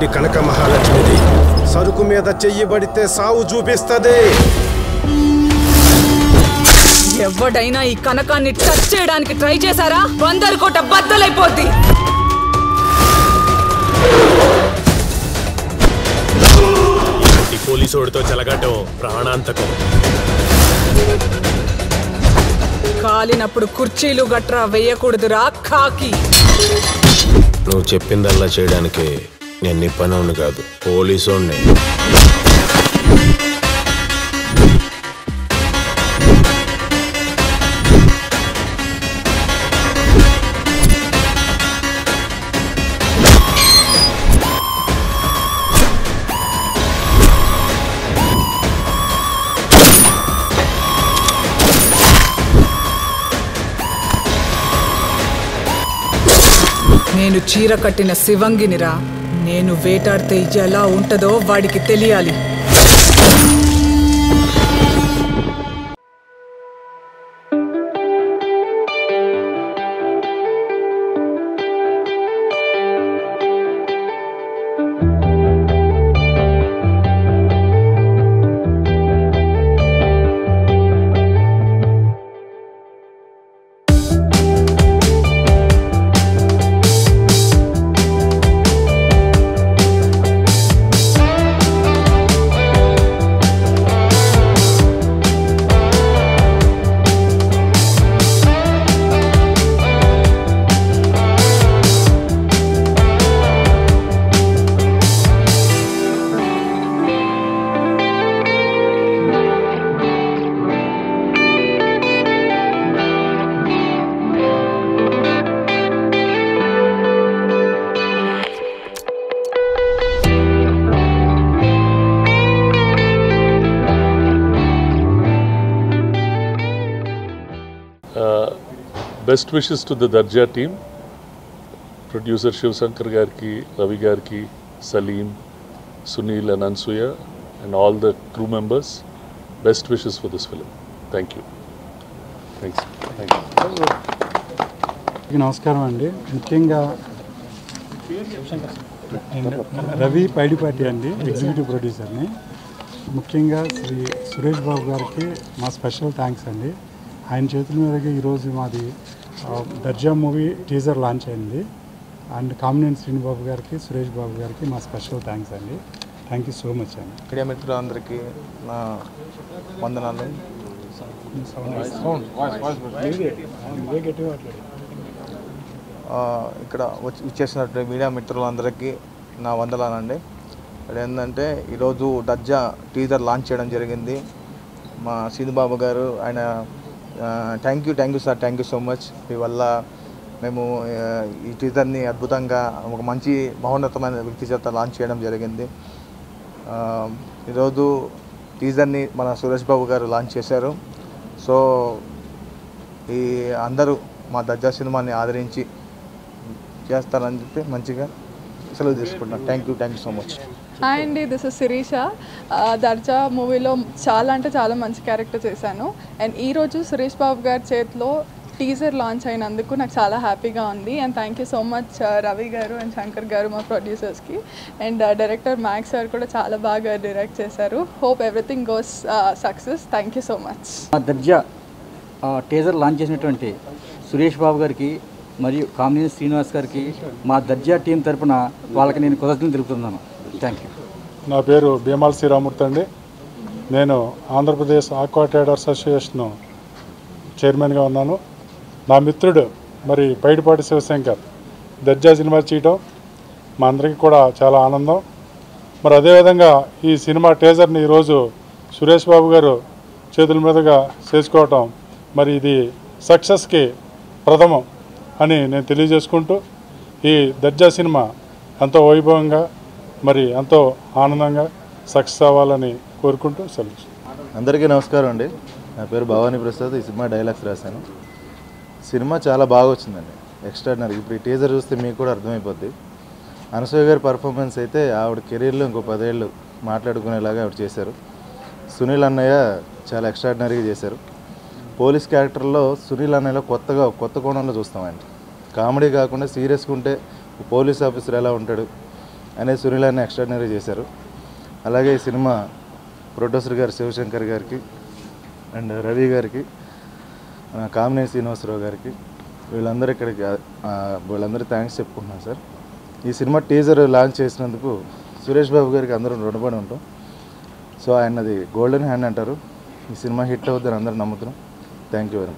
ఇంటి కనక మహాలక్ష్మిది. సరుకు మీద చెయ్యబడితే సావు చూపిస్తది. ఎవడైనా ఈ కనకాన్ని టచ్ చేయడానికి ట్రై చేశారా 100 కోట బద్దలైపోద్ది. ఈ పోలీసోడితో చెలగటం ప్రాణాంతకం. కాలినప్పుడు కుర్చీలు గట్రా వేయకూడదురా కాకి. నువ్వు చెప్పిందల్లా చేయడానికి నేను నీ పనవును కాదు, పోలీసోడిని. నేను చీర కట్టిన శివంగినిరా. నేను వేటాడితే ఎలా ఉంటదో వాడికి తెలియాలి. Best wishes to the Darja team, producer Shiv Shankar Garki, Ravi Garki, Salim, Sunil and Anasuya and all the crew members. Best wishes for this film. Thank you. Thanks. Thank you. నమస్కారం అండి. ముఖ్యంగా రవి పైడిపాటి అండి, executive ప్రొడ్యూసర్ని. ముఖ్యంగా శ్రీ సురేష్ బాబు గారికి మా special thanks అండి. ఆయన చేతుల మీదకి ఈరోజు మాది దర్జా మూవీ టీజర్ లాంచ్ అయింది. అండ్ కామినేని శ్రీనిబాబు గారికి, సురేష్ బాబు గారికి మా స్పెషల్ థ్యాంక్స్ అండి. థ్యాంక్ యూ సో మచ్ అండి. మీడియా మిత్రులందరికీ నా వందనాలు. ఇక్కడ వచ్చేసినట్టు మీడియా మిత్రులందరికీ నా వందనాలండి. ఇక్కడ ఏంటంటే ఈరోజు దర్జా టీజర్ లాంచ్ చేయడం జరిగింది. మా శ్రీనిబాబు గారు ఆయన thank you sir, thank you so much. మీ వల్ల మేము ఈ టీజర్ని అద్భుతంగా ఒక మంచి మహోన్నతమైన వ్యక్తి చేత లాంచ్ చేయడం జరిగింది. ఈరోజు టీజర్ని మన సురేష్ బాబు గారు లాంచ్ చేశారు. సో ఈ అందరూ మా దర్జా సినిమాని ఆదరించి చేస్తారని చెప్పి మంచిగా సెలవు తీసుకుంటున్నాను. Thank you so much. Hi అండి, దిస్ ఇస్ శిరీష. దర్జా మూవీలో చాలా మంచి క్యారెక్టర్ చేశాను. అండ్ ఈరోజు సురేష్ బాబు గారి చేతిలో టీజర్ లాంచ్ అయినందుకు నాకు చాలా హ్యాపీగా ఉంది. And thank you so much Ravi గారు అండ్ శంకర్ గారు మా ప్రొడ్యూసర్స్కి. అండ్ డైరెక్టర్ మ్యాక్స్ సార్ కూడా చాలా బాగా డైరెక్ట్ చేశారు. Hope everything goes success. Thank you so much. Darja teaser launch చేసినటువంటి సురేష్ బాబు గారికి మరియు కామినేని శ్రీనివాస్ గారికి మా దర్జా టీం తరఫున వాళ్ళకి నేను కృతజ్ఞతలు తెలుపుతున్నాను. Thank you. నా పేరు భీమాల శ్రీరామూర్తి అండి. నేను ఆంధ్రప్రదేశ్ ఆక్వా ట్రేడర్స్ అసోసియేషన్ చైర్మన్గా ఉన్నాను. నా మిత్రుడు మరి పైడిపాటి శివశంకర్ దర్జా సినిమా చేయటం మా అందరికీ కూడా చాలా ఆనందం. మరి అదేవిధంగా ఈ సినిమా టీజర్ని ఈరోజు సురేష్ బాబు గారు చేతుల మీదుగా చేసుకోవటం మరి ఇది సక్సెస్కి ప్రథమం అని నేను తెలియజేసుకుంటూ ఈ దర్జా సినిమా ఎంతో వైభవంగా మరి ఎంతో ఆనందంగా సక్సెస్ అవ్వాలని కోరుకుంటూ సెలవు. అందరికీ నమస్కారం అండి. నా పేరు భవానీ ప్రసాద్. ఈ సినిమా డైలాగ్స్ రాశాను. సినిమా చాలా బాగా వచ్చిందండి, ఎక్స్ట్రాడినరీ. ఇప్పుడు ఈ టీజర్ చూస్తే మీకు కూడా అర్థమైపోద్ది. అనసూయ గారి పర్ఫార్మెన్స్ అయితే ఆవిడ కెరీర్లో ఇంకో 10 ఏళ్ళు మాట్లాడుకునేలాగా ఆవిడ చేశారు. సునీల్ అన్నయ్య చాలా ఎక్స్ట్రాడినరీగా చేశారు. పోలీస్ క్యారెక్టర్లో సునీల్ అన్నయ్యలో కొత్త కోణంలో చూస్తామండి. కామెడీ కాకుండా సీరియస్గా ఉంటే పోలీస్ ఆఫీసర్ ఎలా ఉంటాడు, అనే సునీల్ అనే ఎక్స్ట్రాడినరీ చేశారు. అలాగే ఈ సినిమా ప్రొడ్యూసర్ గారు శివశంకర్ గారికి అండ్ రవి గారికి, కామినేని శ్రీనివాసరావు గారికి, వీళ్ళందరికీ థ్యాంక్స్ చెప్పుకుంటున్నాను సార్. ఈ సినిమా టీజర్ లాంచ్ చేసినందుకు సురేష్ బాబు గారికి అందరం రుణపడి ఉంటాం. సో ఆయనది గోల్డెన్ హ్యాండ్ అంటారు. ఈ సినిమా హిట్ అవుతుందని అందరూ నమ్ముతున్నాం. Thank you very much.